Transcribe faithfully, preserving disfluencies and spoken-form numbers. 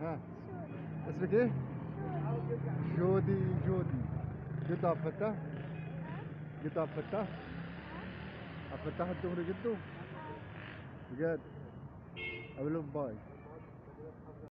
ها اسمك ايه؟ جودي. جودي جدو عبد الفتاح. جدو عبد الفتاح. عبد الفتاح الدغري جدو بجد. اقول لهم باي.